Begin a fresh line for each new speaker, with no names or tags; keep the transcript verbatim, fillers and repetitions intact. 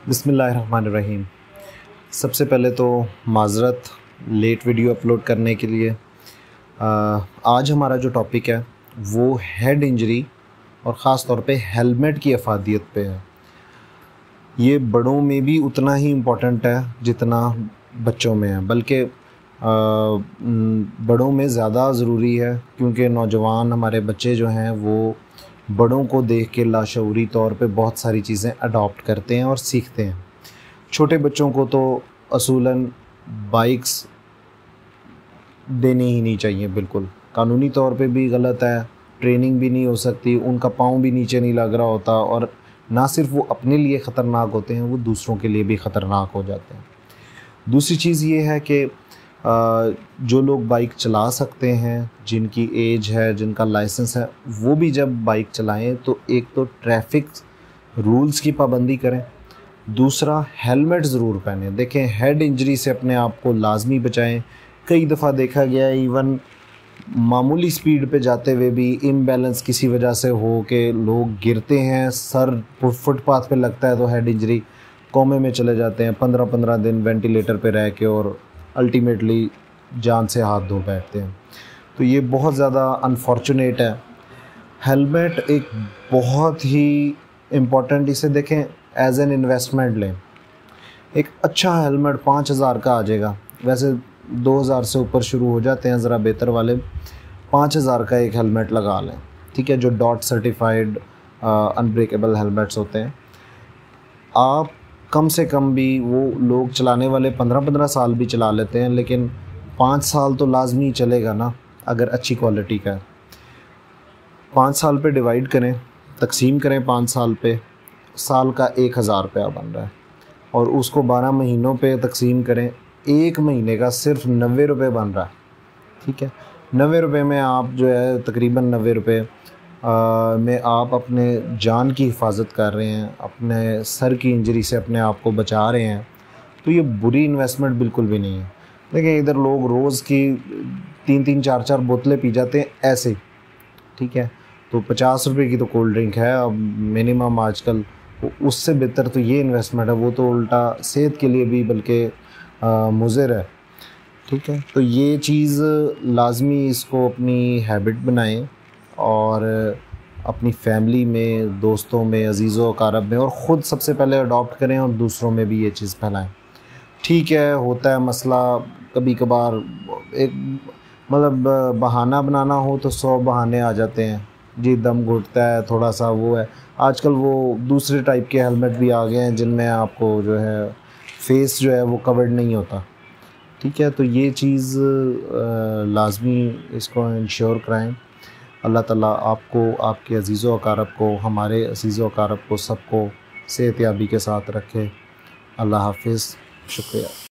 बिस्मिल्लाहिर्रहमानिर्रहीम। सबसे पहले तो माज़रत लेट वीडियो अपलोड करने के लिए। आ, आज हमारा जो टॉपिक है वो हेड इंजरी और ख़ास तौर पे हेलमेट की अफादियत पे है। ये बड़ों में भी उतना ही इम्पोर्टेंट है जितना बच्चों में है, बल्कि बड़ों में ज़्यादा ज़रूरी है, क्योंकि नौजवान हमारे बच्चे जो हैं वो बड़ों को देख के लाशऊरी तौर पे बहुत सारी चीज़ें अडॉप्ट करते हैं और सीखते हैं। छोटे बच्चों को तो असूलन बाइक्स देनी ही नहीं चाहिए, बिल्कुल कानूनी तौर पे भी गलत है, ट्रेनिंग भी नहीं हो सकती, उनका पाँव भी नीचे नहीं लग रहा होता और ना सिर्फ वो अपने लिए ख़तरनाक होते हैं, वो दूसरों के लिए भी ख़तरनाक हो जाते हैं। दूसरी चीज़ ये है कि जो लोग बाइक चला सकते हैं, जिनकी एज है, जिनका लाइसेंस है, वो भी जब बाइक चलाएं तो एक तो ट्रैफिक रूल्स की पाबंदी करें, दूसरा हेलमेट ज़रूर पहनें। देखें, हेड इंजरी से अपने आप को लाजमी बचाएं। कई दफ़ा देखा गया है इवन मामूली स्पीड पे जाते हुए भी इम्बैलेंस किसी वजह से हो के लोग गिरते हैं, सर फुटपाथ पे लगता है तो हेड इंजरी, कोमे में चले जाते हैं, पंद्रह पंद्रह दिन वेंटिलेटर पे रह के और अल्टीमेटली जान से हाथ धो बैठते हैं। तो ये बहुत ज़्यादा अनफॉर्चुनेट है। हेलमेट एक बहुत ही इम्पॉर्टेंट, इसे देखें एज एन इन्वेस्टमेंट लें। एक अच्छा हेलमेट पाँच हज़ार का आ जाएगा, वैसे दो हज़ार से ऊपर शुरू हो जाते हैं ज़रा बेहतर वाले। पाँच हज़ार का एक हेलमेट लगा लें, ठीक है, जो डॉट सर्टिफाइड अनब्रेकेबल हेलमेट्स होते हैं। आप कम से कम भी, वो लोग चलाने वाले पंद्रह पंद्रह साल भी चला लेते हैं, लेकिन पाँच साल तो लाजमी चलेगा ना अगर अच्छी क्वालिटी का है। पाँच साल पे डिवाइड करें, तकसीम करें पाँच साल पे, साल का एक हज़ार रुपया बन रहा है, और उसको बारह महीनों पे तकसीम करें, एक महीने का सिर्फ नब्बे रुपये बन रहा है। ठीक है, नब्बे रुपये में आप जो है तकरीबन नब्बे रुपये में आप अपने जान की हिफाजत कर रहे हैं, अपने सर की इंजरी से अपने आप को बचा रहे हैं। तो ये बुरी इन्वेस्टमेंट बिल्कुल भी नहीं है। देखिए, इधर लोग रोज़ की तीन तीन चार चार बोतलें पी जाते हैं ऐसे, ठीक है, तो पचास रुपये की तो कोल्ड ड्रिंक है अब मिनिमम आजकल। उससे बेहतर तो ये इन्वेस्टमेंट है, वो तो उल्टा सेहत के लिए भी बल्कि मुज़र है। ठीक है, तो ये चीज़ लाजमी इसको अपनी हैबिट बनाएं और अपनी फैमिली में, दोस्तों में, अजीज़ों अकारब में, और ख़ुद सबसे पहले अडॉप्ट करें और दूसरों में भी ये चीज़ फैलाएं। ठीक है, होता है मसला कभी कभार, एक मतलब बहाना बनाना हो तो सौ बहाने आ जाते हैं जी, दम घुटता है, थोड़ा सा वो है। आजकल वो दूसरे टाइप के हेलमेट भी आ गए हैं जिनमें आपको जो है फेस जो है वो कवर्ड नहीं होता। ठीक है, तो ये चीज़ लाजमी इसको इंश्योर कराएं। अल्लाह ताला आपको, आपके अजीज़ों अकारब को, हमारे अजीज़ों अकारब को, सबको सेहतयाबी के साथ रखे। अल्लाह हाफ़िज़, शुक्रिया।